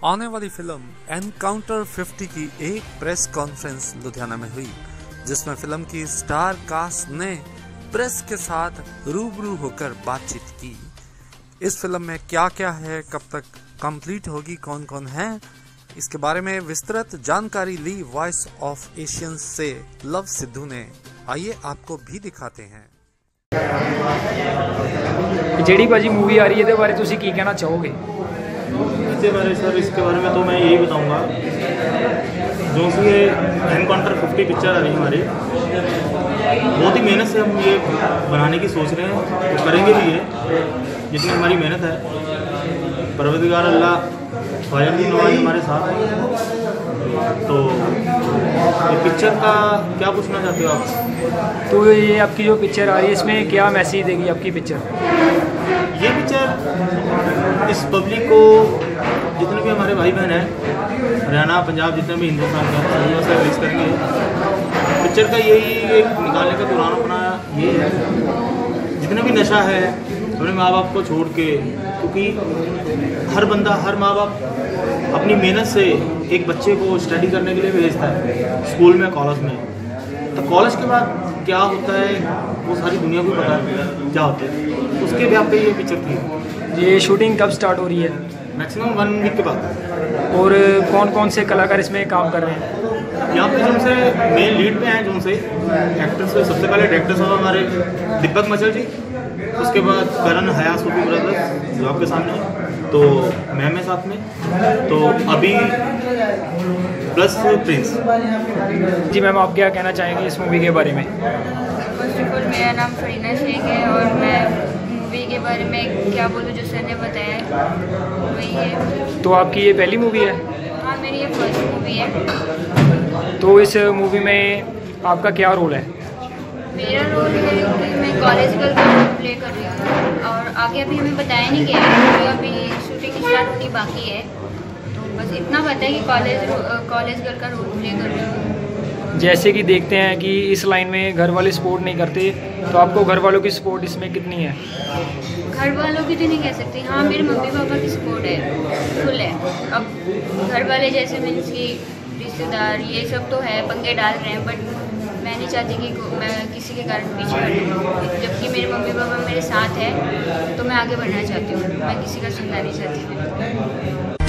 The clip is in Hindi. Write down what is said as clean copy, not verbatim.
आने वाली फिल्म एनकाउंटर 50 की एक प्रेस कॉन्फ्रेंस लुधियाना में हुई, जिसमें फिल्म की स्टार कास्ट ने प्रेस के साथ रूबरू होकर बातचीत की। इस फिल्म में क्या क्या है, कब तक कंप्लीट होगी, कौन कौन है, इसके बारे में विस्तृत जानकारी ली वॉइस ऑफ एशियन से लव सिद्धू ने। आइए आपको भी दिखाते हैं। ਜਿਹੜੀ ਭਾਜੀ मूवी आ रही है ਇਹਦੇ ਬਾਰੇ ਤੁਸੀਂ ਕੀ ਕਹਿਣਾ ਚਾਹੋਗੇ? इसके बारे में तो मैं यही बताऊंगा, जो सी ये एनकाउंटर 50 पिक्चर आ रही हमारी, बहुत ही मेहनत से हम ये बनाने की सोच रहे हैं, तो करेंगे भी ये जितनी हमारी मेहनत है। परवरदिगार अल्लाह ख्वाजा नवाज हमारे साथ है। तो ये पिक्चर का क्या पूछना चाहते हो आप? तो ये आपकी जो पिक्चर आ रही है इसमें क्या मैसेज देगी आपकी पिक्चर? ये पिक्चर इस पब्लिक को, जितने भी हमारे भाई बहन हैं हरियाणा पंजाब, जितने भी हिंदुस्तान के हैं, उनको से रिलीज करेंगे। पिक्चर का यही एक निकालने का दौरान अपना ये है, जितने भी नशा है अपने माँ बाप को छोड़ के, क्योंकि हर बंदा, हर माँ बाप अपनी मेहनत से एक बच्चे को स्टडी करने के लिए भेजता है स्कूल में, कॉलेज में। तो कॉलेज के बाद क्या होता है वो सारी दुनिया को पता है क्या होता है, उसके भी पे ये पिक्चर थी। ये शूटिंग कब स्टार्ट हो रही है? मैक्सिमम 1 वीक के बाद। और कौन कौन से कलाकार इसमें काम कर रहे हैं? यहाँ पे जो से मेन लीड पे हैं, जो से एक्टर्स में सबसे पहले डायरेक्टर साहब हमारे दीपक मचल जी, उसके बाद करण हया सूफी ब्रदर्स जो आपके सामने है, तो मैम है साथ में, तो अभी प्लस प्रिंस जी। मैम आप क्या कहना चाहेंगे इस मूवी के बारे में? फर्स्ट ऑफ ऑल मेरा नाम फरीना शेख है और मैं मूवी के बारे में क्या बोलूँ, जो सर ने बताया है वही है। तो आपकी ये पहली मूवी है? हाँ, मेरी ये फर्स्ट मूवी है। तो इस मूवी में आपका क्या रोल है? मेरा रोल है कि मैं कॉलेज गर्ल का रोल प्ले कर रही हूँ, और आगे अभी हमें बताया नहीं गया है क्योंकि अभी शूटिंग स्टार्ट होनी बाकी है। तो बस इतना पता है कि कॉलेज गर्ल का रोल प्ले कर रही हूँ। जैसे कि देखते हैं कि इस लाइन में घर वाले सपोर्ट नहीं करते, तो आपको घर वालों की सपोर्ट इसमें कितनी है? घर वालों की तो नहीं कह सकती, हाँ मेरे मम्मी पापा की सपोर्ट है, फुल है। अब घर वाले जैसे मीन्स की रिश्तेदार ये सब तो है, पंगे डाल रहे हैं, बट मैं नहीं चाहती कि मैं किसी के कारण पीछे हटूँ। जबकि मेरे मम्मी पापा मेरे साथ है तो मैं आगे बढ़ना चाहती हूँ, मैं किसी का सुनना नहीं चाहती।